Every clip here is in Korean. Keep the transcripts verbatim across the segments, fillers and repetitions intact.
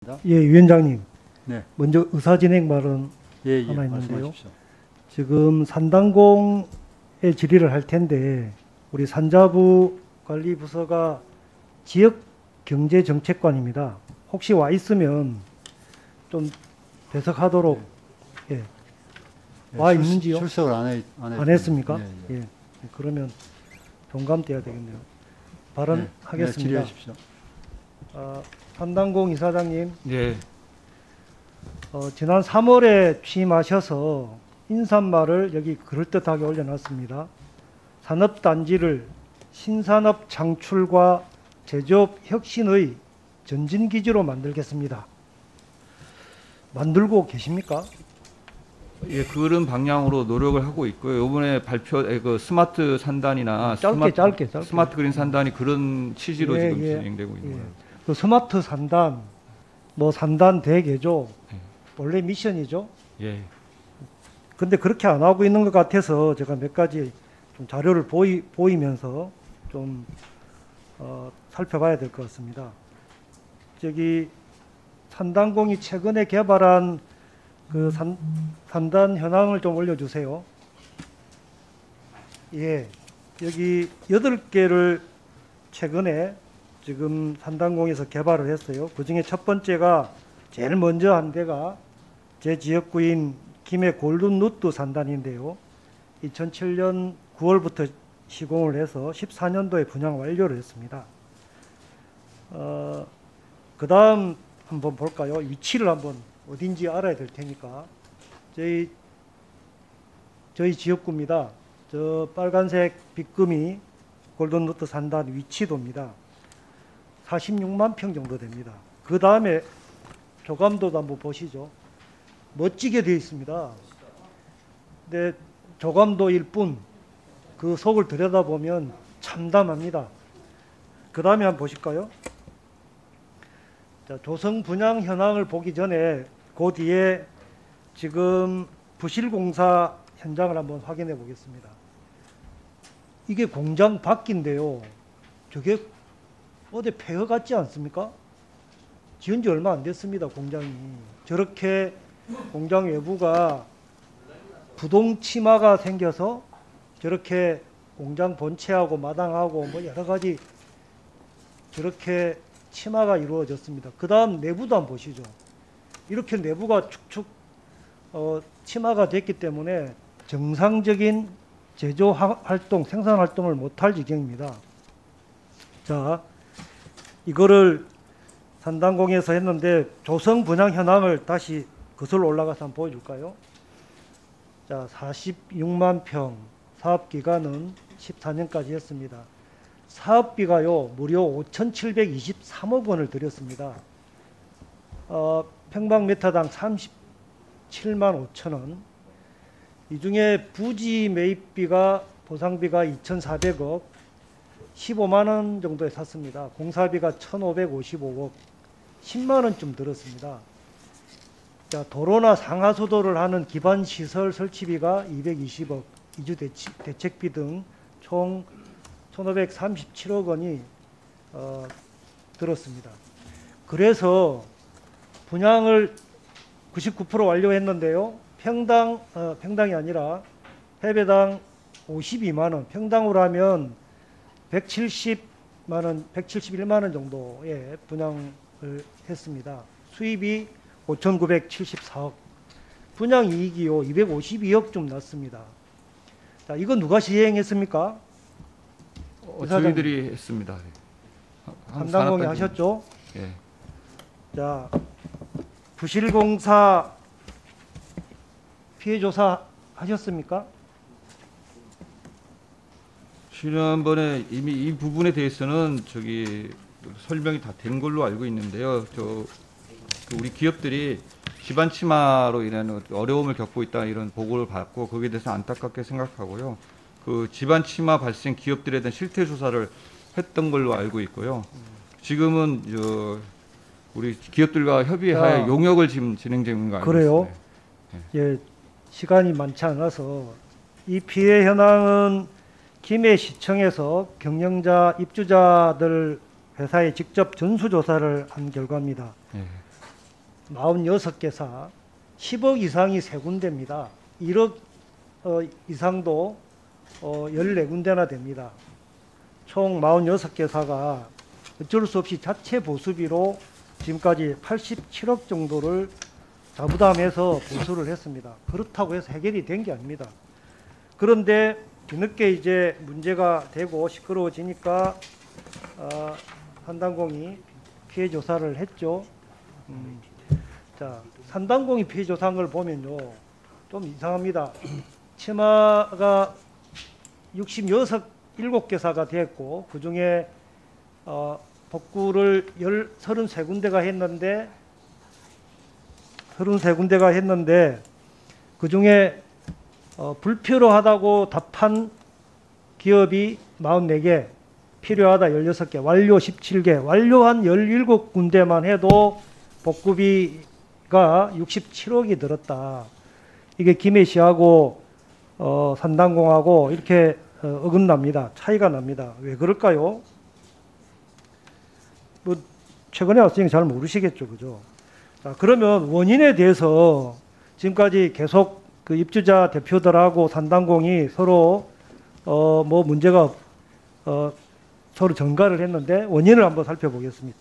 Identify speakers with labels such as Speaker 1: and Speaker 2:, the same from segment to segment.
Speaker 1: 예, 위원장님.
Speaker 2: 네.
Speaker 1: 먼저 의사진행 발언
Speaker 2: 예, 예,
Speaker 1: 하나 있는데요.
Speaker 2: 말씀하십시오.
Speaker 1: 지금 산단공의 질의를 할 텐데 우리 산자부 관리부서가 지역경제정책관입니다. 혹시 와 있으면 좀 배석하도록. 예.
Speaker 2: 예,
Speaker 1: 와
Speaker 2: 출-
Speaker 1: 있는지요?
Speaker 2: 출석을 안, 해, 안,
Speaker 1: 안 했습니까?
Speaker 2: 예, 예.
Speaker 1: 예. 그러면 동감돼야 되겠네요.
Speaker 2: 네,
Speaker 1: 발언하겠습니다.
Speaker 2: 네, 질의하십시오.
Speaker 1: 아, 산단공 이사장님,
Speaker 3: 예,
Speaker 1: 어, 지난 삼월에 취임하셔서 인사말을 여기 그럴듯하게 올려놨습니다. 산업단지를 신산업 창출과 제조업 혁신의 전진기지로 만들겠습니다. 만들고 계십니까?
Speaker 3: 예, 그런 방향으로 노력을 하고 있고요. 이번에 발표 에, 그 스마트 산단이나
Speaker 1: 짧게,
Speaker 3: 스마트,
Speaker 1: 짧게, 짧게.
Speaker 3: 스마트 그린 산단이 그런 취지로
Speaker 1: 예,
Speaker 3: 지금
Speaker 1: 예,
Speaker 3: 진행되고 있는
Speaker 1: 예.
Speaker 3: 거예요.
Speaker 1: 그 스마트 산단, 뭐 산단 대개조,
Speaker 3: 예.
Speaker 1: 원래 미션이죠.
Speaker 3: 예,
Speaker 1: 근데 그렇게 안 하고 있는 것 같아서 제가 몇 가지 좀 자료를 보이, 보이면서 좀 어, 살펴봐야 될 것 같습니다. 저기 산단공이 최근에 개발한 그 산, 산단 현황을 좀 올려주세요. 예, 여기 여덟 개를 최근에 지금 산단공에서 개발을 했어요. 그 중에 첫 번째가 제일 먼저 한 데가 제 지역구인 김해 골든루트 산단인데요. 이천칠 년 구월부터 시공을 해서 십사 년도에 분양 완료를 했습니다. 어, 그 다음 한번 볼까요? 위치를 한번 어딘지 알아야 될 테니까. 저희, 저희 지역구입니다. 저 빨간색 빗금이 골든루트 산단 위치도입니다. 사십육만 평 정도 됩니다. 그 다음에 조감도도 한번 보시죠. 멋지게 되어 있습니다. 근데 조감도일 뿐 그 속을 들여다보면 참담합니다. 그 다음에 한번 보실까요? 자, 조성 분양 현황을 보기 전에 그 뒤에 지금 부실공사 현장을 한번 확인해 보겠습니다. 이게 공장 밖인데요. 저게 어디 폐허 같지 않습니까? 지은 지 얼마 안 됐습니다. 공장이. 저렇게 공장 외부가 부동 치마가 생겨서 저렇게 공장 본체하고 마당하고 뭐 여러 가지 저렇게 치마가 이루어졌습니다. 그 다음 내부도 한번 보시죠. 이렇게 내부가 축축 어, 치마가 됐기 때문에 정상적인 제조 활동, 생산 활동을 못할 지경입니다. 자, 이거를 산단공에서 했는데 조성 분양 현황을 다시 거슬러 올라가서 한번 보여줄까요? 자, 사십육만 평, 사업 기간은 십사 년까지 했습니다. 사업비가요 무려 오천칠백이십삼억 원을 들였습니다. 어, 평방미터당 삼십칠만 오천 원. 이 중에 부지 매입비가 보상비가 이천사백억, 십오만 원 정도에 샀습니다. 공사비가 천오백오십오억, 십만 원쯤 들었습니다. 자, 도로나 상하수도를 하는 기반시설 설치비가 이백이십억, 이주 대치, 대책비 등 총 천오백삼십칠억 원이 어, 들었습니다. 그래서 분양을 구십구 퍼센트 완료했는데요. 평당, 어, 평당이 아니라 해배당 오십이만 원, 평당으로 하면 백칠십만 원, 백칠십일만 원 정도의 분양을 했습니다. 수입이 오천구백칠십사억, 분양 이익이요 이백오십이억 좀 났습니다. 자, 이거 누가 시행했습니까?
Speaker 3: 어, 저희들이 했습니다.
Speaker 1: 산단공이 하셨죠?
Speaker 3: 예.
Speaker 1: 자, 부실공사 피해조사 하셨습니까?
Speaker 3: 지난번에 이미 이 부분에 대해서는 저기 설명이 다 된 걸로 알고 있는데요. 저 우리 기업들이 기반 침하로 인한 어려움을 겪고 있다 이런 보고를 받고 거기에 대해서 안타깝게 생각하고요. 그 집안 침하 발생 기업들에 대한 실태 조사를 했던 걸로 알고 있고요. 지금은 저 우리 기업들과 협의하여
Speaker 1: 자,
Speaker 3: 용역을 지금 진행 중인 거 알고
Speaker 1: 그래요?
Speaker 3: 있습니다.
Speaker 1: 예, 시간이 많지 않아서 이 피해 현황은 김해시청에서 경영자, 입주자들 회사에 직접 전수조사를 한 결과입니다.
Speaker 3: 예.
Speaker 1: 사십육 개사, 십억 이상이 세 군데입니다. 일억 어, 이상도 어, 열네 군데나 됩니다. 총 사십육 개사가 어쩔 수 없이 자체 보수비로 지금까지 팔십칠억 정도를 자부담해서 보수를 했습니다. 그렇다고 해서 해결이 된 게 아닙니다. 그런데 뒤늦게 이제 문제가 되고 시끄러워지니까 어, 산단공이 피해 조사를 했죠. 음, 자, 산단공이 피해 조사한 걸 보면요, 좀 이상합니다. 치마가 육십육 개사가 됐고 그 중에 어, 복구를 삼십삼 군데가 했는데 삼십삼 군데가 했는데 그 중에 어, 불필요하다고 답한 기업이 사십사 개, 필요하다 십육 개, 완료 십칠 개, 완료한 십칠 군데만 해도 복구비가 육십칠억이 들었다. 이게 김해시하고 어, 산단공하고 이렇게 어, 어긋납니다. 차이가 납니다. 왜 그럴까요? 뭐 최근에 왔으니까 잘 모르시겠죠, 그죠? 자, 그러면 원인에 대해서 지금까지 계속 그 입주자 대표들하고 산단공이 서로 어, 뭐 문제가 어, 서로 전가를 했는데 원인을 한번 살펴보겠습니다.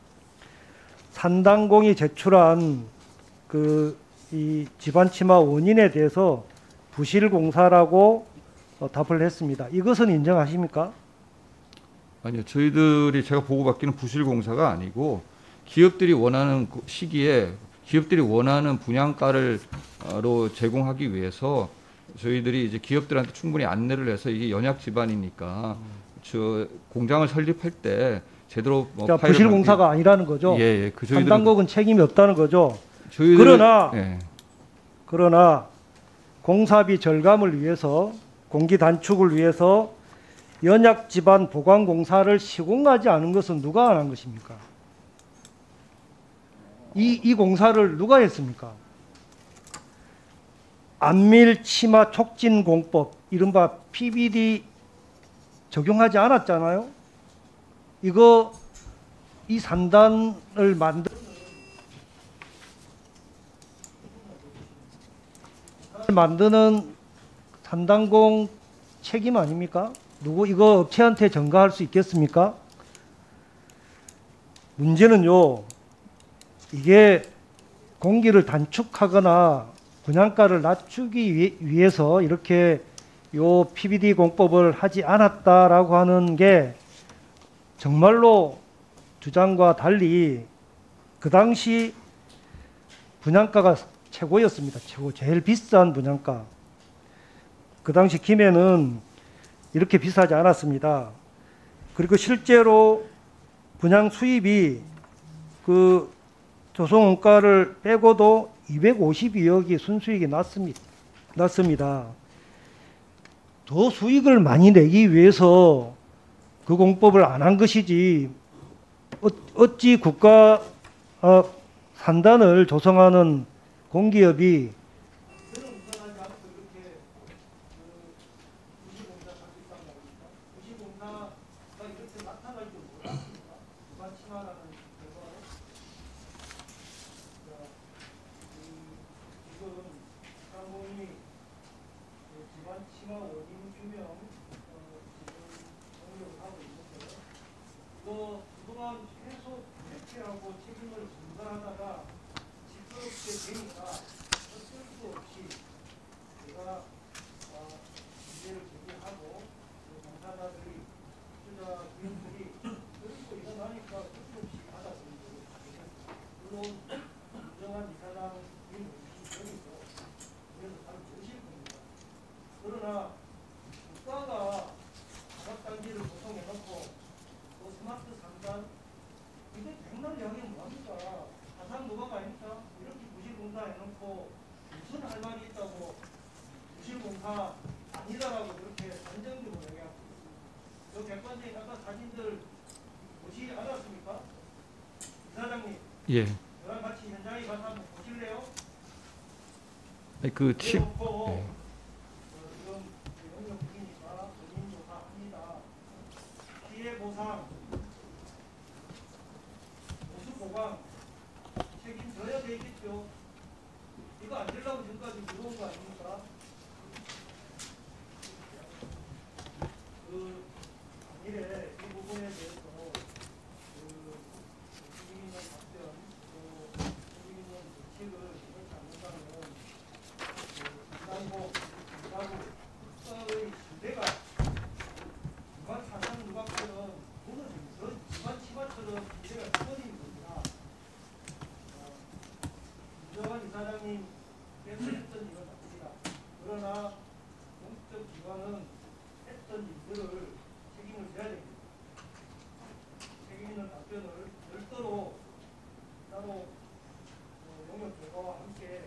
Speaker 1: 산단공이 제출한 그 이 집안 침하 원인에 대해서 부실공사라고 어, 답을 했습니다. 이것은 인정하십니까?
Speaker 3: 아니요, 저희들이 제가 보고받기는 부실공사가 아니고 기업들이 원하는 그 시기에 기업들이 원하는 분양가를 로 제공하기 위해서 저희들이 이제 기업들한테 충분히 안내를 해서 이게 연약 집안이니까 저 공장을 설립할 때 제대로 뭐
Speaker 1: 그러니까 부실공사가 아니라는 거죠.
Speaker 3: 예, 예. 그 저희들은
Speaker 1: 산단공은 책임이 없다는 거죠.
Speaker 3: 저희들은-
Speaker 1: 그러나
Speaker 3: 예.
Speaker 1: 그러나 공사비 절감을 위해서 공기 단축을 위해서 연약 집안 보강 공사를 시공하지 않은 것은 누가 안 한 것입니까? 이, 이 공사를 누가 했습니까? 안밀 치마 촉진 공법, 이른바 피비디 적용하지 않았잖아요. 이거 이 산단을 만들 만드는 산단공 책임 아닙니까? 누구 이거 업체한테 전가할 수 있겠습니까? 문제는요, 이게 공기를 단축하거나 분양가를 낮추기 위, 위해서 이렇게 요 피비디 공법을 하지 않았다라고 하는 게 정말로 주장과 달리 그 당시 분양가가 최고였습니다. 최고, 제일 비싼 분양가. 그 당시 김해는 이렇게 비싸지 않았습니다. 그리고 실제로 분양 수입이 그 조성원가를 빼고도 이백오십이억이 순수익이 났습니다. 났습니다. 더 수익을 많이 내기 위해서 그 공법을 안 한 것이지 어, 어찌 국가 어, 산단을 조성하는 공기업이 그동안 계속 대피하고 책임을 전가하다가 시끄럽게 되니까 어쩔 수 없이 제가 어, 문제를 제기하고 당사자들이 투자 기업들이 그리고 일어나니까 어쩔 수 없이 받아들이고 물론 인정한 이사장님 의식이죠. 그래서 잘 모르실 겁니다. 그러나 국가가 다각단지를 구성해놓고 또 스마트 상단 이게 백날 이야기는 뭐합니까? 가상 노방 아닙니까? 이렇게 부실공사 해놓고 무슨 할 말이 있다고 부실공사 아니다라고 그렇게 단정적으로 얘기하고 있습니다. 저 객관적인 아까 사진들 보시지 않았습니까? 이사장님,
Speaker 3: 예.
Speaker 1: 저랑 같이 현장에 가서 한번 보실래요?
Speaker 3: 아니, 그 치,
Speaker 1: 해놓고
Speaker 3: 예.
Speaker 1: 어, 지금 영역 중이니까 본인조사합니다. 피해 보상, 보수 보강 책임져야 되지 돼 있겠죠. 이거 안 되려고 지금까지 들어온 거 아닙니까? 그 이래 이 부분에 대해서 그 국민의 답변 또 국민의 대책을 이렇게 않는다면 그 중간고 중간고 국가의 신뢰가 기관 사상 누각처럼 무너지면서 기관 치마처럼 기대가 커버리는 겁니다. 김정환 이사장님 께서 했던 일은 맞습니다. 그러나 공적 기관은 했던 일들을 책임을 져야 됩니다. 책임 있는 답변을 별도로 따로 어, 용역 결과와 함께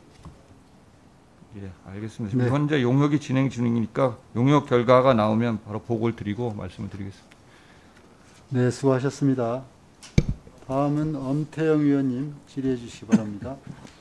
Speaker 3: 예, 알겠습니다. 지금
Speaker 2: 네.
Speaker 3: 현재 용역이 진행 중이니까 용역 결과가 나오면 바로 보고를 드리고 말씀을 드리겠습니다.
Speaker 2: 네, 수고하셨습니다. 다음은 엄태영 의원님 질의해 주시기 바랍니다.